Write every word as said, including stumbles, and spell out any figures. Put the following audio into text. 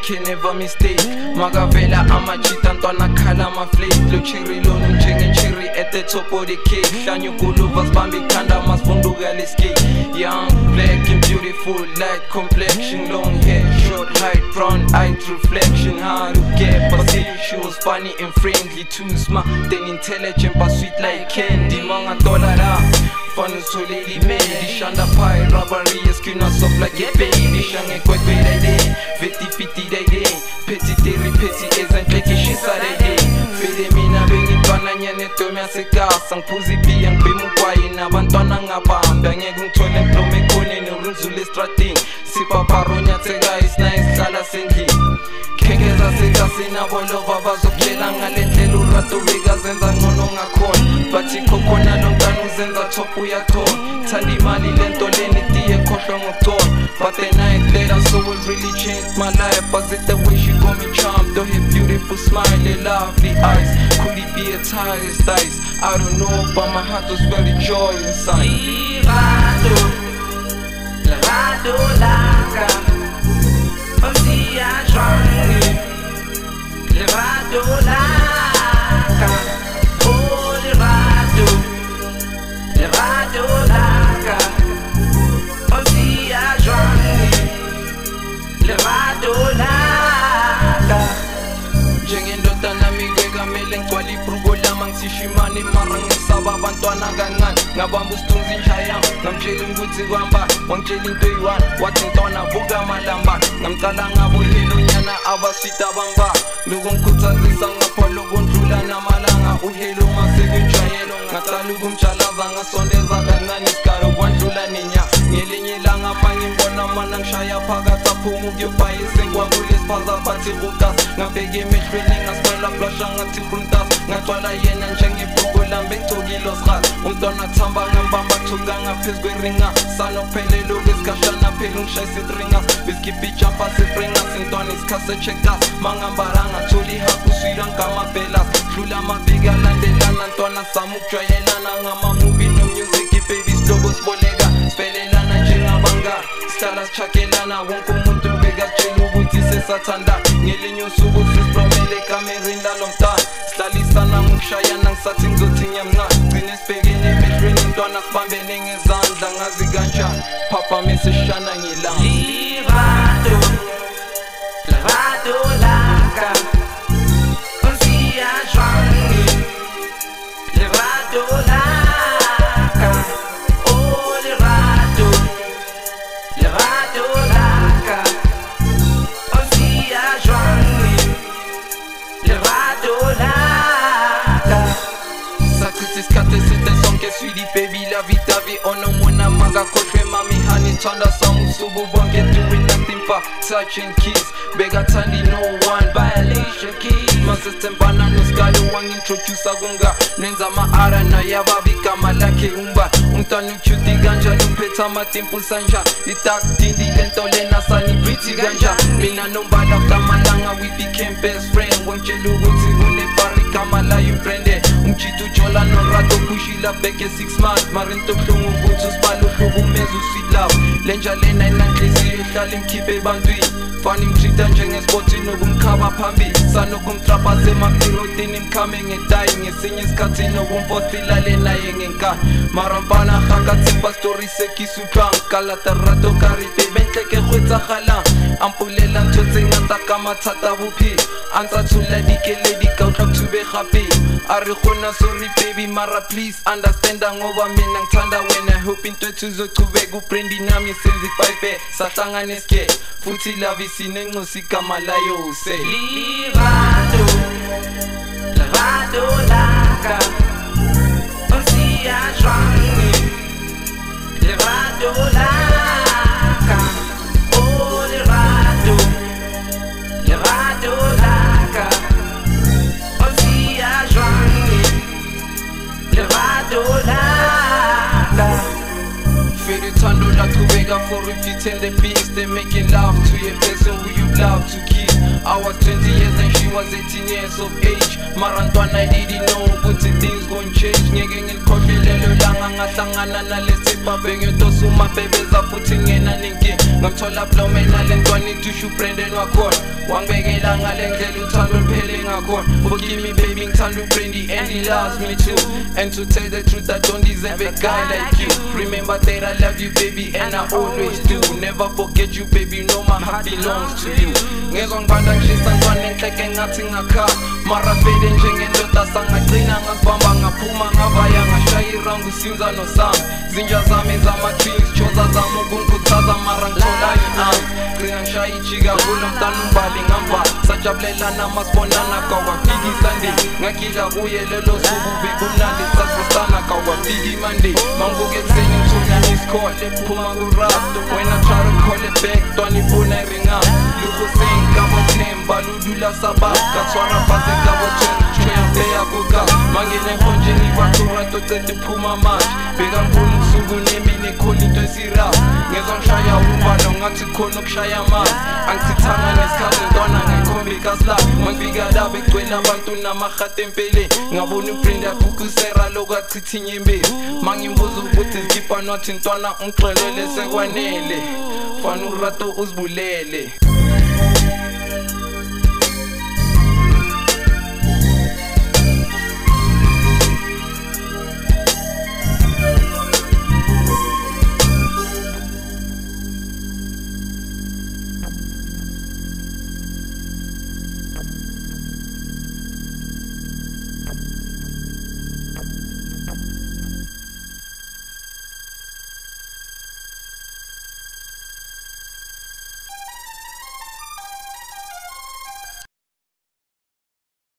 can never mistake. Magavela amachita ntwana khala maflake. Lo cherry lo njenge cherry at the top of the cake. Shanyo kuluvas bambi kanda masbunduga l'escape. Young, black and beautiful, light complexion, long hair, short height, brown eyed reflection. How to get pussy? She was funny and friendly, too smart, then intelligent but sweet like candy. Manga dollar fun so lady made shanda pie robbery skin us up like a baby shange quick way day fifty fifty day day petty theory petty isn't like a she's a day fede mina bengi twana nyane to me aseka sang Pozy bi ang bimu kwai na bantwana ngabamba ngekungithola emplome khona norunzule strating sipa paronya tsega is nice hlala sendli kengeza seka sina bolova bazokela ngalendlela urato bekazenza ngcono ngakhona bathi khokhona lontana uzenza top uyakhona thanda imali lento leni tiye khohlwa ngokuthola but the night later so it really changed my life was it the way she got me charmed though her beautiful smile and lovely eyes could it be a tireless dice I don't know but my heart was very joy inside Lerato Lerato laka Pozy I try Lerato laka oh Lerato Lerato laka Pozy I try Lerato laka njengendoda nami kwekamele ngigcwala ibruko lami ngisishimane mara ngisaba abantwana kancane ngabamba usithunzi njaya ngamtshela ukuthi kwamba wangitshela into eyi-one wathi ntwana vuka malamba ngamcala ngabo uhelonyana abaswita bamba lokungikhuthazisa ngaphola ukundlula namalanga uhelo masekunjwayelo ngacala ukumtshalaza ngasondeza kancane isigalo kwandlula nenya ngelinye ilanga mangimbona mana ngishaya phakathi aphuma ukuyobhayisa kulesiphaza bathi rukas ngabheka emehlweni ngasibala blusha ngathi gruntas ngagcwala yena njengebhuko lambe ngicokile osrat umntwana thamba ngambamba thuka ngaphezu kweringa sanophelelo kwesikashana phela ungishayisa itringas besikhipha ijampa sefringas intwana isikhase checkers mangambaranga tholi haku swira ngamabhelas dlula amaviki alandelana ntwana sami ukujwayelana ngamamuvi nomusic baby silobo siboleka sivelelana njengabangani sihlala sichakelana wonke umuntu bekatshela ukuthi sesathanda ngelinye usuku sisipromele ekamereni lalo mntana sihlalisana ngokushayana ngisathi ngizothi ngiyamncane gcine sibhekene emehlweni ntwana sibambene ngezandla ngazi kanjani papa mesishana ngilanga Lerato Lerato laka Pozy I try Lerato laka oh Lerato Lerato laka Pozy I try Lerato laka Sakuti skate site sonke sweetie baby la vita vi ono mona maga koshwe mami honey chanda samu subu bonke doing nothing but touch and kiss bega tandi no one violation keys my system bana no skalo wang introduce agunga nenza maara na yaba bikama lake umba umtanu chuti ganja lumpeta matempu sanja itak dindi lento lena sani pretty ganja mina nombala kamalanga we became best friend wangchelu uthi une bari kamala you friend umchitu jola no rato kushila beke six months marinto khungu ukuthi sibalo hlukumeza usweet love lenja lena inanhliziyo ihlala imkhiphe ebantwini fani mtrita njengespoti nokumkhaba phambili sanokumtrapa semakirotini mkhame ngedayi ngesinye isikhathi nokumfostilale naye ngenkani marampana hakathi pastori sekisutlang kalata rato karife bentleke kgwetsagalang ampulela ntho tse ngata ka mathata bophelo a ntsa tshola dikeledi ka utlwa thube gape a re gona sorry baby mara please understand ngoba mina ngithanda wena hope into tuzochubeka ubrendi nami senzi five sahlangane ske futhi love isinencosi igama layo say Lerato Lerato laka Pozy I try Lerato laka oh Lerato Lerato laka Pozy I try Lerato laka Fede tando la kubeka for repeating the beast and making love to your person who you love to keep. I was twenty years and she was eighteen years of age. Marantwana I didn't know but things gon' change. Ngeke ngikhohlelelo langa ngahlangana nalesipha bengiyotosuma bebeza futhi ngena ninki. Ngamthola blomena lentwana itushu Brandon wakhona. Wangibekela ngale ndlela uthando luphele ngakhona. Forgive me baby ngithanda uBrandy and he loves me too. And to tell the truth I don't deserve a guy like you. Remember that I love you baby and I always do. Never forget you baby, know my heart belongs to you. Ngezwa ngibanda ngishisa ntwana enhleke ngathi ngakha. Mara vele njengendoda sangagcina ngasibamba ngaphuma ngavaya ngashaya irangu sinza nosami. Zinja zami zama-twins choza zami ukungikhuthaza mara ngithola i-arms. Gcina ngishaya ijika kulo mntana umbali ngamba. Sajabulelana masibonana kawafika iSunday. Ngagila kuye lelo suku bekumnandi sasibusana kawafika iMonday. Mangivuka ekuseni ngithola i-missed call ephuma ku-Lerato. When I try to call it back ntwana ifona iringa. Lukho sengikabo themba ludula sababa kathwara phansi kabo twenty choya playa kuka. Mangene enkonjeni bathurato cede iphuma manje. Beka ngifuna usuku nemini khona into esirap. Ngezwa ngishaya uvalo ngathi khona ukushaya amanzi. Angithithanga nesikhathi ntwana ngikhomba ikasilaphi. Mangifika lapho egcwele abantu namahati empeleni. Ngabona uBrandy aphukisera lokhu achitha inyembezi. Mangimbuza ukuthi zikipha nothi ntwana ungixolele sekwanele. Fana uLerato uzibulele.